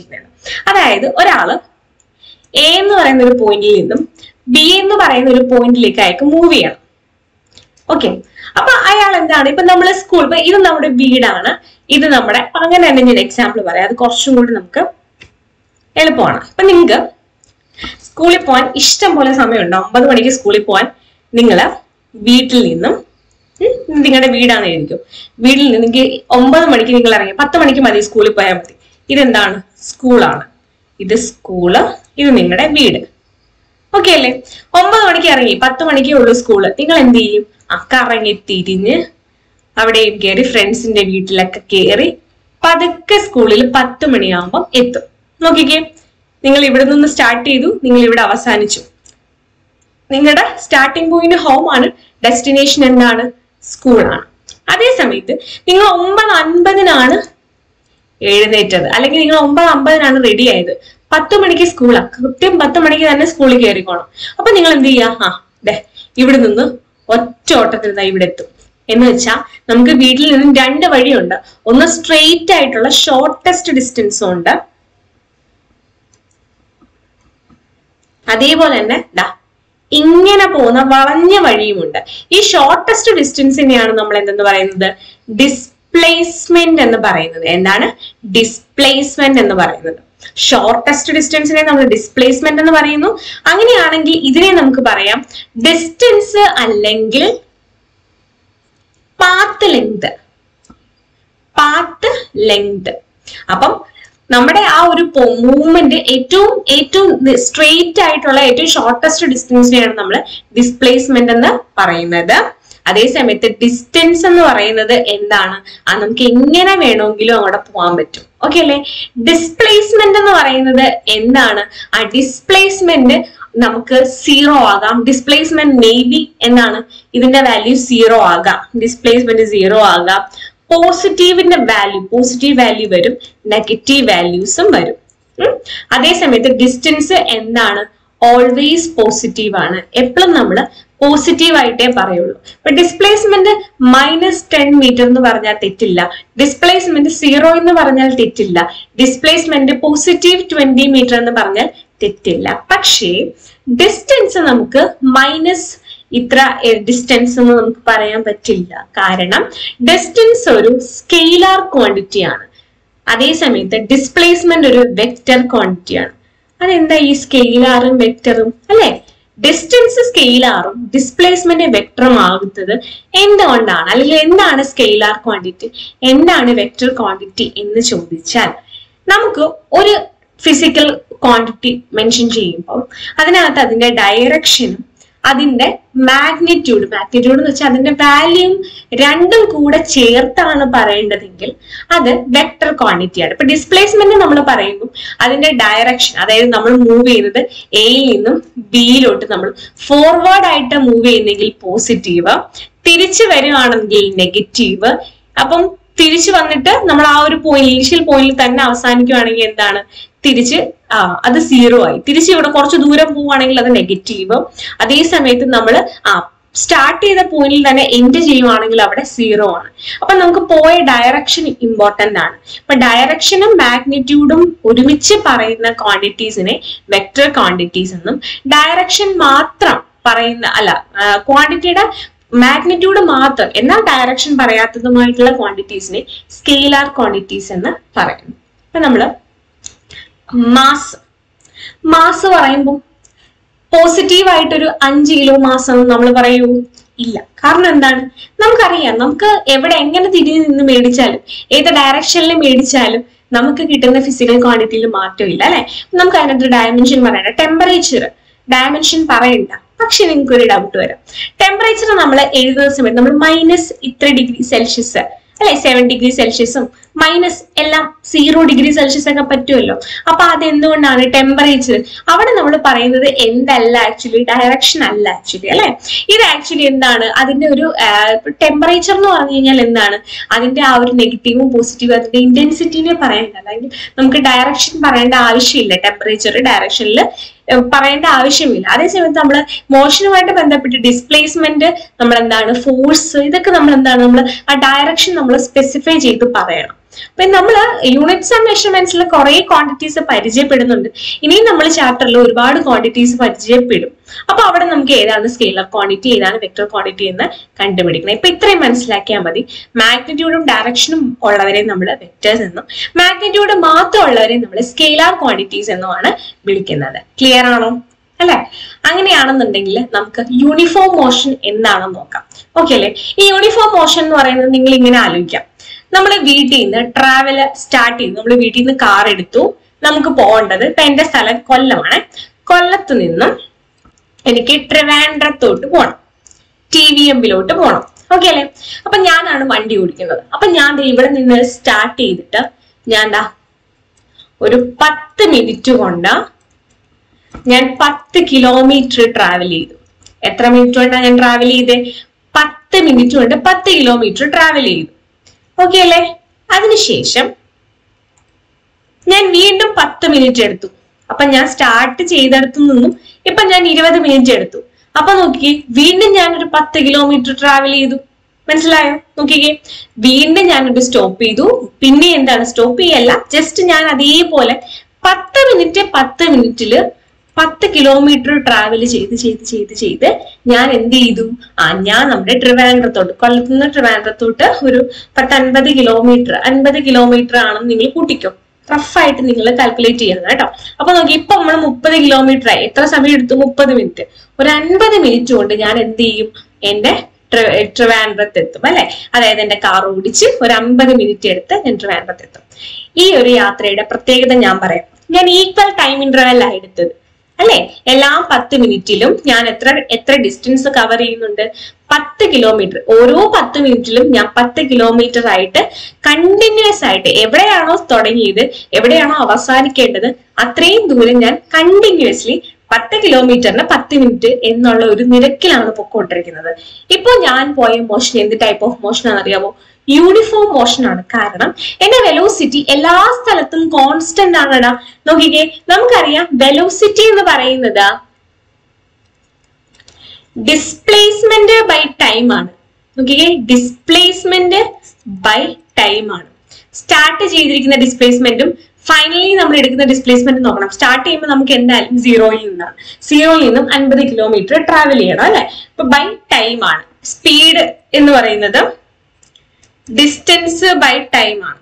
അതായത് ഒരാള് എ എന്ന് പറയുന്ന ഒരു പോയിന്റിൽ നിന്നും ബി എന്ന് പറയുന്ന ഒരു പോയിന്റിലേക്ക് അയാൾക്ക് മൂവ് ചെയ്യണം. ഓക്കെ, അപ്പൊ അയാൾ എന്താണ്, ഇപ്പൊ നമ്മള് സ്കൂൾ, ഇപ്പൊ ഇത് നമ്മുടെ വീടാണ്, ഇത് നമ്മുടെ, അങ്ങനെ തന്നെ ഞാൻ എക്സാമ്പിൾ പറയാം, അത് കുറച്ചും കൂടി നമുക്ക് എളുപ്പമാണ്. ഇപ്പൊ നിങ്ങൾക്ക് സ്കൂളിൽ പോകാൻ ഇഷ്ടം പോലെ സമയമുണ്ട്. 9 മണിക്ക് സ്കൂളിൽ പോകാൻ നിങ്ങള് വീട്ടിൽ നിന്നും, നിങ്ങളുടെ വീടാണ് ആയിരിക്കും, വീട്ടിൽ നിന്ന് നിങ്ങൾക്ക് 9 മണിക്ക് നിങ്ങൾ ഇറങ്ങി 10 മണിക്ക് മതി സ്കൂളിൽ പോയാൽ മതി. ഇതെന്താണ്, സ്കൂളാണ്, ഇത് സ്കൂള്, ഇത് നിങ്ങളുടെ വീട്. ഓക്കെ അല്ലേ? 9 മണിക്ക് ഇറങ്ങി 10 മണിക്കേ ഉള്ളൂ സ്കൂള്. നിങ്ങൾ എന്ത് ചെയ്യും? കറങ്ങി തിരിഞ്ഞ് അവിടെയും കയറി ഫ്രണ്ട്സിന്റെ വീട്ടിലൊക്കെ കയറി പതുക്കെ സ്കൂളിൽ 10 മണിയാകുമ്പോൾ എത്തും. നോക്കിക്കേ, നിങ്ങൾ ഇവിടെ നിന്ന് സ്റ്റാർട്ട് ചെയ്തു, നിങ്ങൾ ഇവിടെ അവസാനിച്ചു. നിങ്ങളുടെ സ്റ്റാർട്ടിംഗ് പോയിന്റ് ഹോം ആണ്, ഡെസ്റ്റിനേഷൻ എന്താണ്, സ്കൂളാണ്. അതേ സമയത്ത് നിങ്ങൾ 9:50 എഴുന്നേറ്റത്, അല്ലെങ്കിൽ നിങ്ങൾ 9:50 റെഡി ആയത്, 10 മണിക്ക് സ്കൂളാണ്, കൃത്യം 10 മണിക്ക് തന്നെ സ്കൂളിൽ കയറിക്കോണം. അപ്പൊ നിങ്ങൾ എന്ത് ചെയ്യാ, ഇവിടെ നിന്ന് ഒറ്റ ഓട്ടത്തിൽ ഇവിടെ എത്തും. എന്ന് വെച്ചാൽ നമുക്ക് വീട്ടിൽ നിന്നും 2 വഴിയുണ്ട്. ഒന്ന് സ്ട്രെയിറ്റ് ആയിട്ടുള്ള ഷോർട്ടസ്റ്റ് ഡിസ്റ്റൻസും ഉണ്ട്, അതേപോലെ തന്നെ ഇങ്ങനെ പോകുന്ന വളഞ്ഞ വഴിയുമുണ്ട്. ഈ ഷോർട്ടസ്റ്റ് ഡിസ്റ്റൻസിനെയാണ് നമ്മൾ എന്തെന്ന് പറയുന്നത്, ഡിസ്പ്ലേസ്മെന്റ് എന്ന് പറയുന്നത്. എന്താണ് ഡിസ്പ്ലേസ്മെന്റ് എന്ന് പറയുന്നത്? ഷോർട്ടസ്റ്റ് ഡിസ്റ്റൻസിനെ നമ്മൾ ഡിസ്പ്ലേസ്മെന്റ് എന്ന് പറയുന്നു. അങ്ങനെയാണെങ്കിൽ ഇതിനെ നമുക്ക് പറയാം ഡിസ്റ്റൻസ് അല്ലെങ്കിൽ പാത്ത് ലെങ്ത്. Path length. അപ്പം നമ്മുടെ ആ ഒരു മൂവ്മെന്റ് ഏറ്റവും സ്ട്രെയിറ്റ് ആയിട്ടുള്ള ഏറ്റവും ഷോർട്ടസ്റ്റ് ഡിസ്റ്റൻസിനെയാണ് നമ്മൾ ഡിസ്പ്ലേസ്മെന്റ് എന്ന് പറയുന്നത്. അതേസമയത്ത് ഡിസ്റ്റൻസ് എന്ന് പറയുന്നത് എന്താണ്, നമുക്ക് എങ്ങനെ വേണമെങ്കിലും അങ്ങോട്ട് പോകാൻ പറ്റും. ഓക്കെ അല്ലേ? ഡിസ്പ്ലേസ്മെന്റ് എന്ന് പറയുന്നത് എന്താണ്, ആ ഡിസ്പ്ലേസ്മെന്റ് നമുക്ക് 0 ആകാം. ഡിസ്പ്ലേസ്മെന്റ് മേ ബി എന്താണ്, ഇതിന്റെ വാല്യൂ 0 ആകാം, ഡിസ്പ്ലേസ്മെന്റ് 0 ആകാം. പോസിറ്റീവിന്റെ പോസിറ്റീവ് വാല്യൂ വരും, നെഗറ്റീവ് വാല്യൂസും വരും. അതേസമയത്ത് ഡിസ്റ്റൻസ് എന്താണ്, ഓൾവേസ് പോസിറ്റീവ് ആണ്. എപ്പോഴും നമ്മൾ പോസിറ്റീവ് ആയിട്ടേ പറയുള്ളൂ. ഇപ്പൊ ഡിസ്പ്ലേസ്മെന്റ് -10 മീറ്റർ എന്ന് പറഞ്ഞാൽ തെറ്റില്ല, ഡിസ്പ്ലേസ്മെന്റ് 0 എന്ന് പറഞ്ഞാൽ തെറ്റില്ല, ഡിസ്പ്ലേസ്മെന്റ് +20 മീറ്റർ എന്ന് പറഞ്ഞാൽ തെറ്റില്ല. പക്ഷേ ഡിസ്റ്റൻസ് നമുക്ക് ഇത്ര ഡിസ്റ്റൻസ് എന്ന് നമുക്ക് പറയാൻ പറ്റില്ല. കാരണം ഡിസ്റ്റൻസ് ഒരു സ്കെയിലാർ ക്വാണ്ടിറ്റി ആണ്, അതേസമയത്ത് ഡിസ്പ്ലേസ്മെന്റ് ഒരു വെക്റ്റർ ക്വാണ്ടിറ്റി ആണ്. അതെന്താ ഈ സ്കെയിലാറും വെക്റ്ററും അല്ലെ? ഡിസ്റ്റൻസ് സ്കെയിലാറും ഡിസ്പ്ലേസ്മെന്റ് വെക്ടറും ആകുന്നത് എന്തുകൊണ്ടാണ്, അല്ലെങ്കിൽ എന്താണ് സ്കെയിലാർ ക്വാണ്ടിറ്റി, എന്താണ് വെക്റ്റർ ക്വാണ്ടിറ്റി എന്ന് ചോദിച്ചാൽ, നമുക്ക് ഒരു ഫിസിക്കൽ ക്വാണ്ടിറ്റി മെൻഷൻ ചെയ്യുമ്പോൾ അതിനകത്ത് അതിന്റെ ഡയറക്ഷനും അതിന്റെ മാഗ്നിറ്റ്യൂഡ് എന്ന് വെച്ചാൽ അതിന്റെ വാല്യൂം രണ്ടും കൂടെ ചേർത്താണ് പറയേണ്ടതെങ്കിൽ അത് വെക്ടർ ക്വാണ്ടിറ്റിയാണ്. ഇപ്പൊ ഡിസ്പ്ലേസ്മെന്റ് നമ്മൾ പറയുമ്പോൾ അതിന്റെ ഡയറക്ഷൻ, അതായത് നമ്മൾ മൂവ് ചെയ്യുന്നത് എയിൽ നിന്നും ബിയിലോട്ട് നമ്മൾ ഫോർവേഡ് ആയിട്ട് മൂവ് ചെയ്യുന്നെങ്കിൽ പോസിറ്റീവ്, തിരിച്ചു വരുവാണെങ്കിൽ നെഗറ്റീവ്. അപ്പം തിരിച്ചു വന്നിട്ട് നമ്മൾ ആ ഒരു ഇനീഷ്യൽ പോയിന്റിൽ തന്നെ അവസാനിക്കുകയാണെങ്കിൽ എന്താണ്, തിരിച്ച് അത് 0 ആയി. തിരിച്ച് ഇവിടെ കുറച്ച് ദൂരം പോവുകയാണെങ്കിൽ അത് നെഗറ്റീവ്. അതേ സമയത്ത് നമ്മൾ സ്റ്റാർട്ട് ചെയ്ത പോയിന്റിൽ തന്നെ എൻഡ് ചെയ്യുവാണെങ്കിൽ അവിടെ 0 ആണ്. അപ്പൊ നമുക്ക് പോയ ഡയറക്ഷൻ ഇമ്പോർട്ടന്റ് ആണ്. ഇപ്പൊ ഡയറക്ഷനും മാഗ്നിറ്റ്യൂഡും ഒരുമിച്ച് പറയുന്ന ക്വാണ്ടിറ്റീസിനെ വെക്ടർ ക്വാണ്ടിറ്റീസ് എന്നും, ഡയറക്ഷൻ മാത്രം പറയുന്ന ക്വാണ്ടിറ്റിയുടെ മാഗ്നിറ്റ്യൂഡ് മാത്രം എന്നാൽ ഡയറക്ഷൻ പറയാത്തതുമായിട്ടുള്ള ക്വാണ്ടിറ്റീസിനെ സ്കെയിലാർ ക്വാണ്ടിറ്റീസ് എന്ന് പറയുന്നു. ഇപ്പൊ നമ്മള് മാസ് പറയുമ്പോൾ പോസിറ്റീവ് ആയിട്ടൊരു 5 കിലോ മാസ് എന്ന് നമ്മൾ പറയൂ? ഇല്ല. കാരണം എന്താണ്, നമുക്കറിയാം നമുക്ക് എവിടെ എങ്ങനെ തിരിഞ്ഞു നിന്ന് മേടിച്ചാലും ഏത് ഡയറക്ഷനിൽ മേടിച്ചാലും നമുക്ക് കിട്ടുന്ന ഫിസിക്കൽ ക്വാണ്ടിറ്റിയിൽ മാറ്റമില്ല അല്ലെ? നമുക്ക് അതിനകത്ത് ഡയമെൻഷൻ പറയണ്ട, ടെമ്പറേച്ചർ ഡയമെൻഷൻ പറയണ്ട. പക്ഷെ നിങ്ങൾക്ക് ഒരു ഡൗട്ട് വരാം, ടെമ്പറേച്ചർ നമ്മൾ എഴുതുന്ന സമയത്ത് നമ്മൾ -3°C അല്ലെ, 7°C മൈനസ് എല്ലാം 0°C ഒക്കെ പറ്റുമല്ലോ. അപ്പൊ അതെന്തുകൊണ്ടാണ് ടെമ്പറേച്ചർ? അവിടെ നമ്മൾ പറയുന്നത് എന്തല്ല, ആക്ച്വലി ഡയറക്ഷൻ അല്ല ആക്ച്വലി അല്ലെ. ഇത് ആക്ച്വലി എന്താണ്, അതിന്റെ ഒരു ടെമ്പറേച്ചർ എന്ന് പറഞ്ഞു കഴിഞ്ഞാൽ എന്താണ്, അതിന്റെ ആ ഒരു നെഗറ്റീവും പോസിറ്റീവും അതിന്റെ ഇന്റൻസിറ്റിനെ പറയേണ്ട, അല്ലെങ്കിൽ നമുക്ക് ഡയറക്ഷൻ പറയേണ്ട ആവശ്യമില്ല. ടെമ്പറേച്ചർ ഡയറക്ഷനിൽ പറയേണ്ട ആവശ്യമില്ല. അതേസമയത്ത് നമ്മൾ മോഷനുമായിട്ട് ബന്ധപ്പെട്ട് ഡിസ്പ്ലേസ്മെന്റ്, നമ്മൾ എന്താണ് ഫോഴ്സ്, ഇതൊക്കെ നമ്മൾ എന്താണ്, നമ്മൾ ആ ഡയറക്ഷൻ നമ്മൾ സ്പെസിഫൈ ചെയ്ത് പറയണം. അപ്പൊ നമ്മൾ യൂണിറ്റ്സ് ആൻഡ് മെഷർമെന്റ്സിൽ കുറെ ക്വാണ്ടിറ്റീസ് പരിചയപ്പെടുന്നുണ്ട്. ഇനിയും നമ്മൾ ചാപ്റ്ററിൽ ഒരുപാട് ക്വാണ്ടിറ്റീസ് പരിചയപ്പെടും. അപ്പൊ അവിടെ നമുക്ക് ഏതാണ് സ്കെയിലർ ക്വാണ്ടിറ്റി, ഏതാണ് വെക്ടർ ക്വാണ്ടിറ്റി എന്ന് കണ്ടുപിടിക്കണം. ഇപ്പൊ ഇത്രയും മനസ്സിലാക്കിയാൽ മതി. മാഗ്നിറ്റ്യൂഡും ഡയറക്ഷനും ഉള്ളവരെ നമ്മൾ വെക്ടേഴ്സ് എന്നും മാഗ്നിറ്റ്യൂഡ് മാത്രം ഉള്ളവരെ നമ്മൾ സ്കെയിലർ ക്വാണ്ടിറ്റീസ് എന്നുമാണ് വിളിക്കുന്നത്. ക്ലിയർ ആണോ? അല്ലെ? അങ്ങനെയാണെന്നുണ്ടെങ്കിൽ നമുക്ക് യൂണിഫോം മോഷൻ എന്താണെന്ന് നോക്കാം. ഓക്കെ അല്ലെ? ഈ യൂണിഫോം മോഷൻ എന്ന് പറയുന്നത് നിങ്ങൾ ഇങ്ങനെ ആലോചിക്കാം. നമ്മൾ വീട്ടിൽ നിന്ന് ട്രാവൽ സ്റ്റാർട്ട് ചെയ്തു. നമ്മൾ വീട്ടിൽ നിന്ന് കാർ എടുത്തു. നമുക്ക് പോകേണ്ടത്, ഇപ്പൊ എന്റെ സ്ഥലം കൊല്ലമാണ്. കൊല്ലത്ത് നിന്നും എനിക്ക് ട്രിവാൻഡ്രത്തോട്ട് പോകണം, TVMലോട്ട് പോകണം. ഓക്കെ അല്ലെ? അപ്പൊ ഞാനാണ് വണ്ടി ഓടിക്കുന്നത്. അപ്പൊ ഞാൻ ഇവിടെ നിന്ന് സ്റ്റാർട്ട് ചെയ്തിട്ട് ഞാൻ ഒരു 10 മിനിറ്റ് കൊണ്ട് ഞാൻ 10 കിലോമീറ്റർ ട്രാവൽ ചെയ്തു. എത്ര മിനിറ്റ് കൊണ്ടാണ് ഞാൻ ട്രാവൽ ചെയ്തേ? 10 മിനിറ്റ് കൊണ്ട് 10 കിലോമീറ്റർ ട്രാവൽ ചെയ്തു. ഓക്കെ അല്ലെ? അതിനുശേഷം ഞാൻ വീണ്ടും 10 മിനിറ്റ് എടുത്തു. അപ്പൊ ഞാൻ സ്റ്റാർട്ട് ചെയ്തെടുത്തു നിന്നും ഇപ്പൊ ഞാൻ 20 മിനിറ്റ് എടുത്തു. അപ്പൊ നോക്കിക്കേ, വീണ്ടും ഞാനൊരു 10 കിലോമീറ്റർ ട്രാവൽ ചെയ്തു. മനസ്സിലായോ? നോക്കിക്കേ, വീണ്ടും ഞാനൊരു സ്റ്റോപ്പ് ചെയ്തു. പിന്നെ എന്താണ്, സ്റ്റോപ്പ് ചെയ്യല്ല, ജസ്റ്റ് ഞാൻ അതേപോലെ 10 മിനിറ്റില് 10 കിലോമീറ്റർ ട്രാവൽ ചെയ്ത് ഞാൻ എന്ത് ചെയ്തു? ഞാൻ നമ്മുടെ ട്രിവാൻഡ്രത്തോട്ട്, കൊല്ലത്ത് നിന്ന് ട്രിവാൻഡ്രത്തോട്ട് ഒരു 50 കിലോമീറ്റർ ആണെന്ന് നിങ്ങൾ കൂട്ടിക്കോ. റഫായിട്ട് നിങ്ങൾ കാൽക്കുലേറ്റ് ചെയ്യണം കേട്ടോ. അപ്പൊ നോക്കി, ഇപ്പൊ നമ്മൾ 30 കിലോമീറ്റർ ആയി. എത്ര സമയം എടുത്തു? 30 മിനിറ്റ്. ഒരു 50 മിനിറ്റ് കൊണ്ട് ഞാൻ എന്ത് ചെയ്യും? എന്റെ ട്രിവാൻഡ്രത്ത് എത്തും അല്ലെ? അതായത് എന്റെ കാർ ഓടിച്ച് ഒരു 50 മിനിറ്റ് എടുത്ത് ഞാൻ ട്രിവാൻഡ്രത്ത് എത്തും. ഈ ഒരു യാത്രയുടെ പ്രത്യേകത ഞാൻ പറയാം. ഞാൻ ഈക്വൽ ടൈം ഇന്റർവെൽ എടുത്തത് അല്ലെ? എല്ലാ 10 മിനിറ്റിലും ഞാൻ എത്ര ഡിസ്റ്റൻസ് കവർ ചെയ്യുന്നുണ്ട്? 10 കിലോമീറ്റർ. ഓരോ 10 മിനിറ്റിലും ഞാൻ 10 കിലോമീറ്റർ ആയിട്ട് കണ്ടിന്യൂസ് ആയിട്ട്, എവിടെയാണോ തുടങ്ങിയത്, എവിടെയാണോ അവസാനിക്കേണ്ടത്, അത്രയും ദൂരം ഞാൻ കണ്ടിന്യൂസ്ലി 10 കിലോമീറ്ററിന് 10 മിനിറ്റ് എന്നുള്ള ഒരു നിരക്കിലാണ് പൊക്കോണ്ടിരിക്കുന്നത്. ഇപ്പൊ ഞാൻ പോയ മോഷൻ എന്ത് ടൈപ്പ് ഓഫ് മോഷൻ ആണെന്നറിയാമോ? യൂണിഫോം മോഷൻ ആണ്. കാരണം എന്റെ വെലോസിറ്റി എല്ലാ സ്ഥലത്തും കോൺസ്റ്റന്റ് ആണെടാ. നോക്കിക്കേ, നമുക്കറിയാം വെലോസിറ്റി എന്ന് പറയുന്നത് ഡിസ്പ്ലേസ്മെന്റ് ബൈ ടൈം ആണ്. നോക്കിക്കേ, ഡിസ്പ്ലേസ്മെന്റ് ബൈ ടൈം ആണ്. സ്റ്റാർട്ട് ചെയ്തിരിക്കുന്ന ഡിസ്പ്ലേസ്മെന്റും ഫൈനലി നമ്മൾ എടുക്കുന്ന ഡിസ്പ്ലേസ്മെന്റ് നോക്കണം. സ്റ്റാർട്ട് ചെയ്യുമ്പോൾ നമുക്ക് എന്തായാലും സീറോയിൽ നിന്നും 50 കിലോമീറ്റർ ട്രാവൽ ചെയ്യണം അല്ലെ? ഇപ്പൊ ബൈ ടൈം ആണ്. സ്പീഡ് എന്ന് പറയുന്നത് ഡിസ്റ്റൻസ് ബൈ ടൈം ആണ്.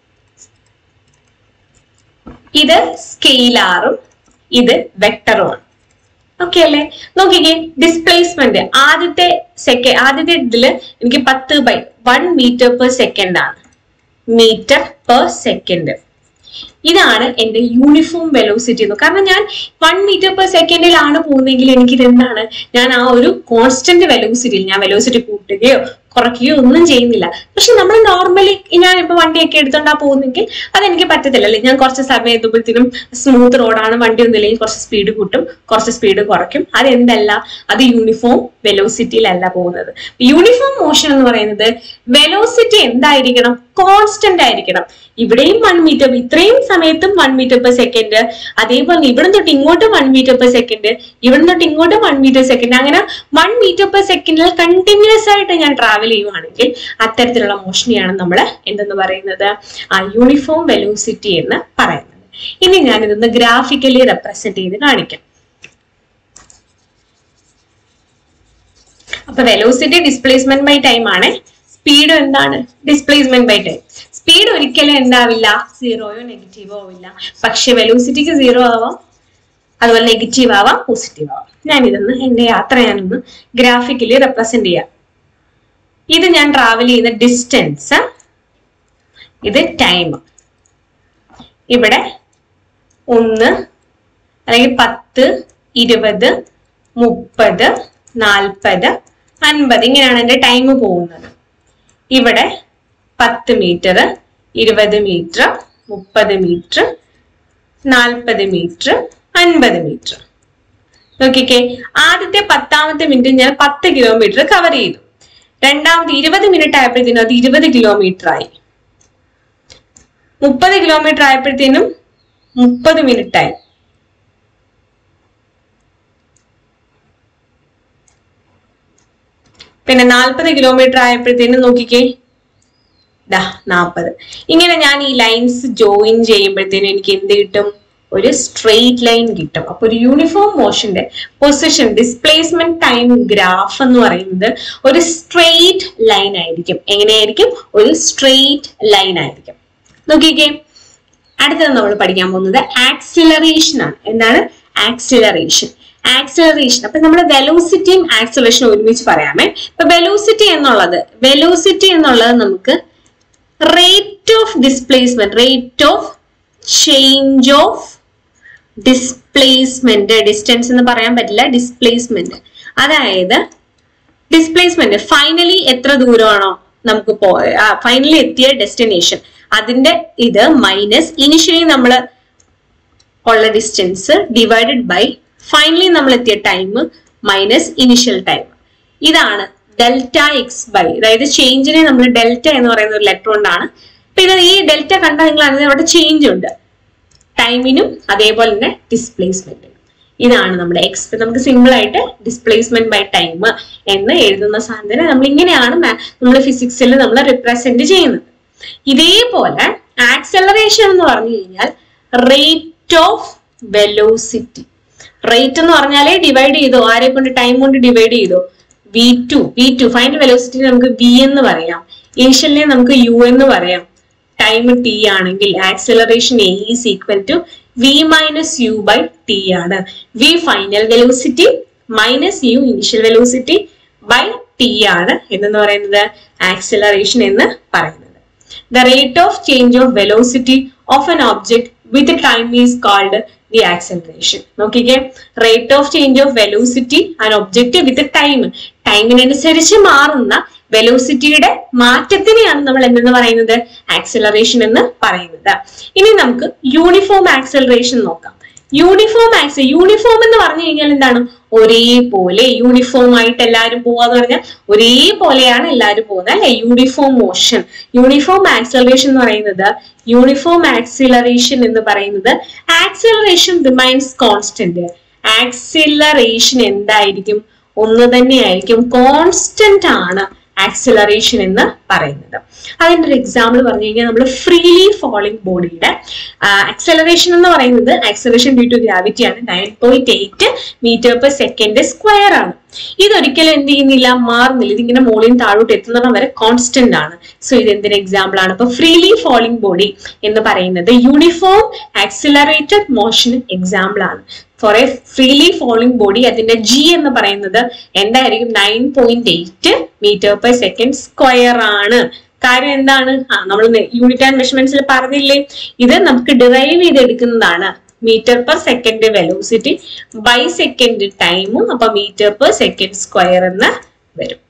ഇത് സ്കെയിലാറും ഇത് വെക്ടറുമാണ്. ഓക്കെ അല്ലേ? നോക്കിക്കേ, ഡിസ്പ്ലേസ്മെന്റ് ആദ്യത്തെ ഇതില് എനിക്ക് 10/1 മീറ്റർ പെർ സെക്കൻഡ് ആണ്. Metre per second. ഇതാണ് എന്റെ യൂണിഫോം വെലോസിറ്റി എന്ന്. കാരണം ഞാൻ 1 മീറ്റർ പെർ സെക്കൻഡിലാണ് പോകുന്നതെങ്കിൽ എനിക്ക് ഇതെന്താണ്, ഞാൻ ആ ഒരു കോൺസ്റ്റന്റ് വെലോസിറ്റിയിൽ, ഞാൻ വെലോസിറ്റി കൂട്ടുകയോ കുറയ്ക്കുകയോ ഒന്നും ചെയ്യുന്നില്ല. പക്ഷെ നമ്മൾ നോർമലി ഞാനിപ്പോ വണ്ടിയൊക്കെ എടുത്തോണ്ടാ പോകുന്നെങ്കിൽ അതെനിക്ക് പറ്റത്തില്ല അല്ലെ? ഞാൻ കുറച്ച് സമയം എത്തുമ്പോഴത്തേനും സ്മൂത്ത് റോഡാണ്, വണ്ടി ഒന്നുമില്ലെങ്കിൽ കുറച്ച് സ്പീഡ് കൂട്ടും, കുറച്ച് സ്പീഡ് കുറയ്ക്കും. അതെന്തല്ല, അത് യൂണിഫോം വെലോസിറ്റിയിലല്ല പോകുന്നത്. യൂണിഫോം മോഷൻ എന്ന് പറയുന്നത് വെലോസിറ്റി എന്തായിരിക്കണം? കോൺസ്റ്റന്റ് ആയിരിക്കണം. ഇവിടെയും 1 മീറ്റർ, ഇത്രയും സമയത്തും 1 മീറ്റർ പെർ സെക്കൻഡ്, അതേപോലെ ഇവിടെ തൊട്ട് ഇങ്ങോട്ട് 1 മീറ്റർ പെർ സെക്കൻഡ്, ഇവിടെ തൊട്ട് ഇങ്ങോട്ട് 1 മീറ്റർ സെക്കൻഡ്, അങ്ങനെ 1 മീറ്റർ പെർ സെക്കൻഡിൽ കണ്ടിന്യൂസ് ആയിട്ട് ഞാൻ ട്രാവൽ ചെയ്യുവാണെങ്കിൽ അത്തരത്തിലുള്ള മോഷനെയാണ് നമ്മൾ എന്തെന്ന് പറയുന്നത്? ആ യൂണിഫോം വെലോസിറ്റി എന്ന് പറയുന്നത്. ഇനി ഞാൻ ഇതൊന്ന് ഗ്രാഫിക്കലി റെപ്രസെന്റ് ചെയ്ത് കാണിക്കാം. അപ്പൊ വെലോസിറ്റി ഡിസ്പ്ലേസ്മെന്റ് ബൈ ടൈം ആണ്. സ്പീഡ് എന്താണ്? Displacement by time. സ്പീഡ് ഒരിക്കലും എന്താവില്ല, സീറോയോ നെഗറ്റീവോ ആവില്ല. പക്ഷെ വെലോസിറ്റിക്ക് 0 ആവാം, അതുപോലെ നെഗറ്റീവ് ആവാം, പോസിറ്റീവ് ആവാം. ഞാനിതൊന്ന് എന്റെ യാത്ര ഞാനൊന്ന് ഗ്രാഫിക്കലി റെപ്രസെന്റ് ചെയ്യാം. ഇത് ഞാൻ ട്രാവൽ ചെയ്യുന്ന ഡിസ്റ്റൻസ്, ഇത് ടൈം. ഇവിടെ 1 അല്ലെങ്കിൽ 10, 20, 30, 40, 50 ഇങ്ങനെയാണ് എന്റെ ടൈം പോകുന്നത്. ഇവിടെ 10 metre, 20 metre, 30 metre, 40 metre, 50 metre. നോക്കിക്കേ, ആദ്യത്തെ 10ാമത്തെ മിനിറ്റ് ഞാൻ 10 കിലോമീറ്റർ കവർ ചെയ്തു. രണ്ടാമത്തെ 20 മിനിറ്റ് ആയപ്പോഴത്തേനും അത് 20 കിലോമീറ്റർ ആയി. 30 കിലോമീറ്റർ ആയപ്പോഴത്തേനും 30 മിനിറ്റ് ആയി. പിന്നെ 40 കിലോമീറ്റർ ആയപ്പോഴത്തേനും നോക്കിക്കേ, 40. ഇങ്ങനെ ഞാൻ ഈ ലൈൻസ് ജോയിൻ ചെയ്യുമ്പോഴത്തേനും എനിക്ക് എന്ത് കിട്ടും? ഒരു സ്ട്രെയിറ്റ് ലൈൻ കിട്ടും. അപ്പൊ ഒരു യൂണിഫോം മോഷന്റെ പൊസിഷൻ ഡിസ്പ്ലേസ്മെന്റ് ടൈം ഗ്രാഫ് എന്ന് പറയുന്നത് ഒരു സ്ട്രെയിറ്റ് ലൈൻ ആയിരിക്കും. എങ്ങനെയായിരിക്കും? ഒരു സ്ട്രെയിറ്റ് ലൈൻ ആയിരിക്കും. നോക്കിക്കേ, അടുത്തത് നമ്മൾ പഠിക്കാൻ പോകുന്നത് ആക്സിലറേഷൻ ആണ്. എന്താണ് ആക്സിലറേഷൻ? ആക്സിലറേഷൻ അപ്പൊ നമ്മൾ വെലോസിറ്റിയും ആക്സിലറേഷനും ഒരുമിച്ച് പറയാമേ. ഇപ്പൊ വെലോസിറ്റി എന്നുള്ളത് നമുക്ക് rate of displacement, rate of change of displacement, distance എന്ന് പറയാൻ പറ്റില്ല, ഡിസ്പ്ലേസ്മെന്റ്. അതായത് ഡിസ്പ്ലേസ്മെന്റ് ഫൈനലി എത്ര ദൂരമാണോ നമുക്ക് ഫൈനലി എത്തിയ ഡെസ്റ്റിനേഷൻ, അതിന്റെ ഇത് മൈനസ് ഇനിഷ്യലി നമ്മൾ ഉള്ള ഡിസ്റ്റൻസ് ഡിവൈഡഡ് ബൈ ഫൈനലി നമ്മൾ എത്തിയ ടൈം മൈനസ് ഇനിഷ്യൽ ടൈം. ഇതാണ് ഡെൽറ്റ എക്സ് ബൈ, അതായത് ചേഞ്ചിനെ നമ്മൾ ഡെൽറ്റ എന്ന് പറയുന്ന ഒരു ലെറ്റർ കൊണ്ടാണ്. പിന്നെ ഈ ഡെൽറ്റ കണ്ടാൽ നിങ്ങൾ അറിയാം അവിടെ ചേഞ്ച് ഉണ്ട് ടൈമിനും അതേപോലെ തന്നെ ഡിസ്പ്ലേസ്മെന്റിനും. ഇതാണ് നമ്മുടെ എക്സ്. നമുക്ക് സിമ്പിൾ ആയിട്ട് ഡിസ്പ്ലേസ്മെന്റ് ബൈ ടൈം എന്ന് എഴുതുന്ന സാധനം നമ്മൾ ഇങ്ങനെയാണ് നമ്മൾ ഫിസിക്സിൽ നമ്മൾ റിപ്രസെന്റ് ചെയ്യുന്നത്. ഇതേപോലെ ആക്സലറേഷൻ എന്ന് പറഞ്ഞു കഴിഞ്ഞാൽ റേറ്റ് ഓഫ് വെലോസിറ്റി. റേറ്റ് എന്ന് പറഞ്ഞാലേ ഡിവൈഡ് ചെയ്തോ, ആരെ കൊണ്ട്? ടൈം കൊണ്ട് ഡിവൈഡ് ചെയ്തോ. v2 ഫൈനൽ വെലോസിറ്റി നമുക്ക് v എന്ന് പറയാം, ഇനിഷ്യലിനെ നമുക്ക് u എന്ന് പറയാം. ടൈം t ആണെങ്കിൽ acceleration a is equal to v minus u by t ആണ്. v final velocity minus u initial velocity by t ആണ് എന്ന് പറയുന്നത് ആക്സിലറേഷൻ എന്ന് പറയുന്നത്. The rate of change of velocity of an object with time is called the acceleration. നോക്കിക്കേ, rate of change of velocity an object with time, ടൈമിനനുസരിച്ച് മാറുന്ന വെലോസിറ്റിയുടെ മാറ്റത്തിനെയാണ് നമ്മൾ എന്തെന്ന് പറയുന്നത്? ആക്സിലറേഷൻ എന്ന് പറയുന്നത്. ഇനി നമുക്ക് യൂണിഫോം ആക്സിലറേഷൻ നോക്കാം. യൂണിഫോം എന്ന് പറഞ്ഞു കഴിഞ്ഞാൽ എന്താണ്? ഒരേപോലെ യൂണിഫോം ആയിട്ട് എല്ലാവരും പോവാന്ന് പറഞ്ഞാൽ ഒരേപോലെയാണ് എല്ലാവരും പോകുന്നത് അല്ലെ? Uniform motion. യൂണിഫോം ആക്സിലറേഷൻ എന്ന് പറയുന്നത് ആക്സിലറേഷൻ റിമൈൻസ് കോൺസ്റ്റന്റ്. ആക്സിലറേഷൻ എന്തായിരിക്കും? ഒന്ന് തന്നെയായിരിക്കും, കോൺസ്റ്റന്റ് ആണ് ആക്സിലറേഷൻ എന്ന് പറയുന്നത്. അതിന്റെ ഒരു എക്സാമ്പിൾ പറഞ്ഞു കഴിഞ്ഞാൽ നമ്മൾ ഫ്രീലി ഫോളിംഗ് ബോഡിയുടെ ആക്സിലറേഷൻ എന്ന് പറയുന്നത് ആക്സിലറേഷൻ ഡ്യൂ ടു ഗ്രാവിറ്റി ആണ്. 9.8 മീറ്റർ പെർ സെക്കൻഡ് സ്ക്വയർ ആണ്. ഇതൊരിക്കലും എന്ത് ചെയ്യുന്നില്ല? മാറുന്നില്ല. ഇതിങ്ങനെ മോളിൽ താഴോട്ട് എത്തുന്നിടം വരെ കോൺസ്റ്റന്റ് ആണ്. സോ ഇത് എന്തിന് എക്സാമ്പിൾ ആണ്? അപ്പൊ ഫ്രീലി ഫോളിംഗ് ബോഡി എന്ന് പറയുന്നത് യൂണിഫോം ആക്സിലറേറ്റഡ് മോഷന് എക്സാമ്പിൾ ആണ്. For a freely falling body അതിന്റെ ജി എന്ന് പറയുന്നത് എന്തായിരിക്കും? 9.8 മീറ്റർ പെർ സെക്കൻഡ് സ്ക്വയർ ആണ്. കാര്യം എന്താണ്? നമ്മൾ യൂണിറ്റ് ആൻഡ് മെഷർമെന്റ്സിൽ പറഞ്ഞില്ലേ, ഇത് നമുക്ക് ഡിറൈവ് ചെയ്തെടുക്കുന്നതാണ്. Metre per second velocity by second ടൈമും, അപ്പൊ മീറ്റർ പെർ സെക്കൻഡ് സ്ക്വയർ എന്ന് വരും.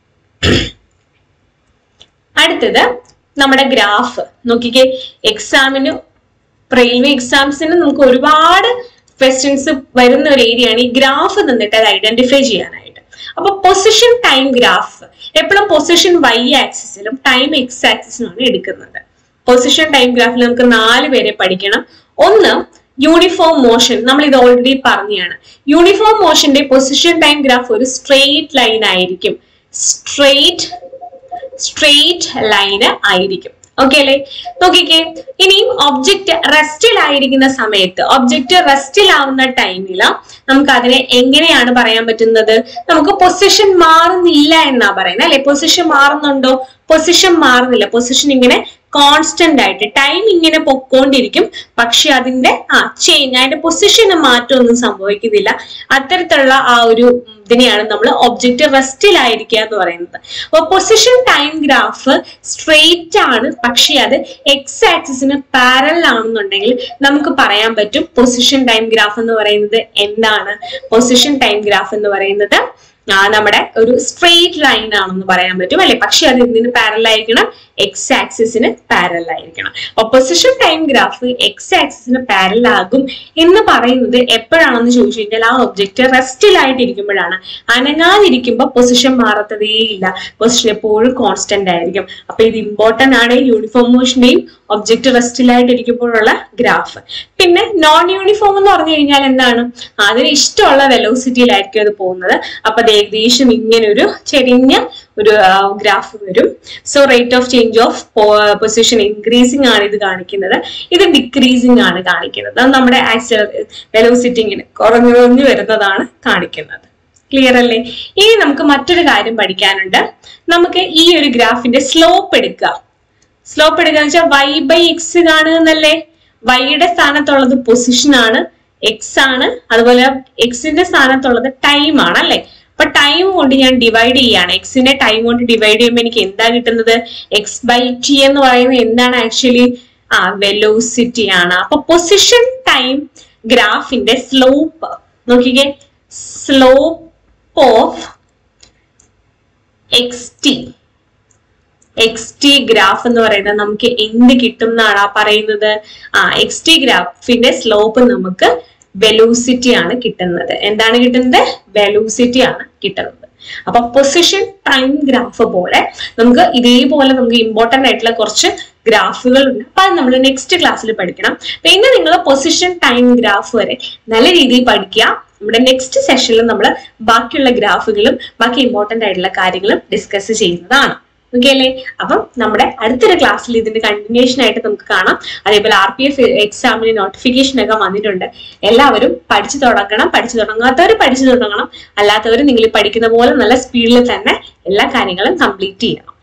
അടുത്തത് നമ്മുടെ ഗ്രാഫ് നോക്കിക്കേ. എക്സാമിന് റെയിൽവേ എക്സാംസിന് നമുക്ക് ഒരുപാട് ക്വസ്റ്റ്യൻസ് വരുന്ന ഒരു ഏരിയയാണ് ഈ ഗ്രാഫ് തന്നിട്ട് അത് ഐഡന്റിഫൈ ചെയ്യാനായിട്ട്. അപ്പൊ പൊസിഷൻ ടൈം ഗ്രാഫ് എപ്പോഴും പൊസിഷൻ y ആക്സിസിലും ടൈം x ആക്സിസിലുമാണ് എടുക്കുന്നത്. പൊസിഷൻ ടൈം ഗ്രാഫിൽ നമുക്ക് 4 പേരെ പഠിക്കണം. ഒന്ന് യൂണിഫോം മോഷൻ, നമ്മൾ ഇത് ഓൾറെഡി പറഞ്ഞാണ്. യൂണിഫോം മോഷന്റെ പൊസിഷൻ ടൈം ഗ്രാഫ് ഒരു സ്ട്രെയിറ്റ് ലൈൻ ആയിരിക്കും. സ്ട്രെയിറ്റ് ലൈന് ആയിരിക്കും. ഓക്കെ അല്ലേ? നോക്കിക്കേ, ഇനിയും ഒബ്ജക്റ്റ് റെസ്റ്റിലായിരിക്കുന്ന സമയത്ത്, ഒബ്ജക്റ്റ് റെസ്റ്റിലാവുന്ന ടൈമിൽ നമുക്ക് അതിനെ എങ്ങനെയാണ് പറയാൻ പറ്റുന്നത്? നമുക്ക് പൊസിഷൻ മാറുന്നില്ല എന്നാ പറയുന്നത് അല്ലെ? പൊസിഷൻ മാറുന്നുണ്ടോ? പൊസിഷൻ മാറുന്നില്ല. പൊസിഷൻ ഇങ്ങനെ കോൺസ്റ്റന്റ് ആയിട്ട് ടൈം ഇങ്ങനെ പൊക്കോണ്ടിരിക്കും. പക്ഷെ അതിന്റെ ചേഞ്ച്, അതിന്റെ പൊസിഷന് മാറ്റമൊന്നും സംഭവിക്കുന്നില്ല. അത്തരത്തിലുള്ള ആ ഒരു ഇതിനെയാണ് നമ്മൾ ഒബ്ജക്റ്റ് റെസ്റ്റിലായിരിക്കുക എന്ന് പറയുന്നത്. അപ്പൊ പൊസിഷൻ ടൈം ഗ്രാഫ് സ്ട്രെയിറ്റ് ആണ്, പക്ഷെ അത് എക്സ് ആക്സിസിന് പാരലൽ ആണെന്നുണ്ടെങ്കിൽ നമുക്ക് പറയാൻ പറ്റും പൊസിഷൻ ടൈം ഗ്രാഫ് എന്ന് പറയുന്നത് എന്താണ്? പൊസിഷൻ ടൈം ഗ്രാഫ് എന്ന് പറയുന്നത് നമ്മുടെ ഒരു സ്ട്രെയിറ്റ് ലൈൻ ആണെന്ന് പറയാൻ പറ്റും അല്ലെ? പക്ഷെ അത് എന്തിന് പാരലൽ ആയിരിക്കണം? എക്സ് ആക്സിസിന് പാരലൽ ആയിരിക്കണം. അപ്പൊ പൊസിഷൻ ടൈം ഗ്രാഫ് എക്സ് ആക്സിസിന് പാരലൽ ആകും എന്ന് പറയുന്നത് എപ്പോഴാണെന്ന് ചോദിച്ചു കഴിഞ്ഞാൽ ആ ഒബ്ജക്റ്റ് റെസ്റ്റിലായിട്ടിരിക്കുമ്പോഴാണ്. അനങ്ങാതിരിക്കുമ്പോൾ പൊസിഷൻ മാറത്തതേ ഇല്ല, പൊസിഷൻ എപ്പോഴും കോൺസ്റ്റന്റ് ആയിരിക്കും. അപ്പൊ ഇത് ഇമ്പോർട്ടന്റ് ആണ് യൂണിഫോം മോഷന്റെയും ഒബ്ജക്റ്റ് റെസ്റ്റിലായിട്ടിരിക്കുമ്പോഴുള്ള ഗ്രാഫ്. പിന്നെ നോൺ യൂണിഫോം എന്ന് പറഞ്ഞു കഴിഞ്ഞാൽ എന്താണ്? അതിന് ഇഷ്ടമുള്ള വെലോസിറ്റിയിലായിരിക്കും അത് പോകുന്നത്. അപ്പൊ അത് ഏകദേശം ഇങ്ങനെ ഒരു ചെരിഞ്ഞ ഒരു ഗ്രാഫ് വരും. So rate of change of position increasing ആണ് ഇത് കാണിക്കുന്നത്, ഇത് ഡിക്രീസിങ് ആണ് കാണിക്കുന്നത്. അത് നമ്മുടെ വെലോസിറ്റി ഇങ്ങനെ കുറഞ്ഞു വരുന്നതാണ് കാണിക്കുന്നത്. ക്ലിയർ അല്ലേ? ഇനി നമുക്ക് മറ്റൊരു കാര്യം പഠിക്കാനുണ്ട്. നമുക്ക് ഈ ഒരു ഗ്രാഫിന്റെ സ്ലോപ്പ് എടുക്കുക. സ്ലോപ്പ് എടുക്കുക എന്ന് വെച്ചാൽ y/x കാണുന്നല്ലേ. വൈയുടെ സ്ഥാനത്തുള്ളത് പൊസിഷൻ ആണ്, എക്സ് ആണ്. അതുപോലെ എക്സിന്റെ സ്ഥാനത്തുള്ളത് ടൈം ആണ് അല്ലെ. അപ്പൊ ടൈം കൊണ്ട് ഞാൻ ഡിവൈഡ് ചെയ്യാണ്. എക്സിനെ ടൈം കൊണ്ട് ഡിവൈഡ് ചെയ്യുമ്പോൾ എനിക്ക് എന്താ കിട്ടുന്നത്? x/t എന്ന് പറയുന്നത് എന്താണ് ആക്ച്വലി? വെലോസിറ്റി ആണ്. അപ്പൊ പൊസിഷൻ ടൈം ഗ്രാഫിന്റെ സ്ലോപ്പ് നോക്കിക്കേ. സ്ലോപ്പ് ഓഫ് xt ഗ്രാഫ് എന്ന് പറയുന്നത് നമുക്ക് എന്ത് കിട്ടും എന്നാണ് പറയുന്നത്? xt ഗ്രാഫിന്റെ സ്ലോപ്പ് നമുക്ക് വെലോസിറ്റി ആണ് കിട്ടുന്നത്. എന്താണ് കിട്ടുന്നത്? വെലോസിറ്റി ആണ് കിട്ടുന്നത്. അപ്പൊ പൊസിഷൻ ടൈം ഗ്രാഫ് പോലെ നമുക്ക് ഇതേപോലെ നമുക്ക് ഇമ്പോർട്ടന്റ് ആയിട്ടുള്ള കുറച്ച് ഗ്രാഫുകൾ ഉണ്ട്. അപ്പൊ അത് നമ്മൾ നെക്സ്റ്റ് ക്ലാസ്സിൽ പഠിക്കണം. പിന്നെ നിങ്ങൾ പൊസിഷൻ ടൈം ഗ്രാഫ് വരെ നല്ല രീതിയിൽ പഠിക്കുക. നമ്മുടെ നെക്സ്റ്റ് സെഷനിൽ നമ്മൾ ബാക്കിയുള്ള ഗ്രാഫുകളും ബാക്കി ഇമ്പോർട്ടന്റ് ആയിട്ടുള്ള കാര്യങ്ങളും ഡിസ്കസ് ചെയ്യുന്നതാണ്. ഓക്കെ അല്ലേ? അപ്പം നമ്മുടെ അടുത്തൊരു ക്ലാസ്സിൽ ഇതിന്റെ കണ്ടിന്യൂഷൻ ആയിട്ട് നമുക്ക് കാണാം. അതേപോലെ RPF എക്സാമിന് നോട്ടിഫിക്കേഷൻ ഒക്കെ വന്നിട്ടുണ്ട്. എല്ലാവരും പഠിച്ചു തുടങ്ങണം. പഠിച്ചു തുടങ്ങാത്തവർ പഠിച്ചു തുടങ്ങണം. അല്ലാത്തവർ നിങ്ങൾ പഠിക്കുന്ന പോലെ നല്ല സ്പീഡിൽ തന്നെ എല്ലാ കാര്യങ്ങളും കംപ്ലീറ്റ് ചെയ്യണം.